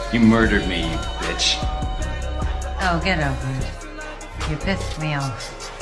You murdered me, you bitch. Oh, get over it. You pissed me off.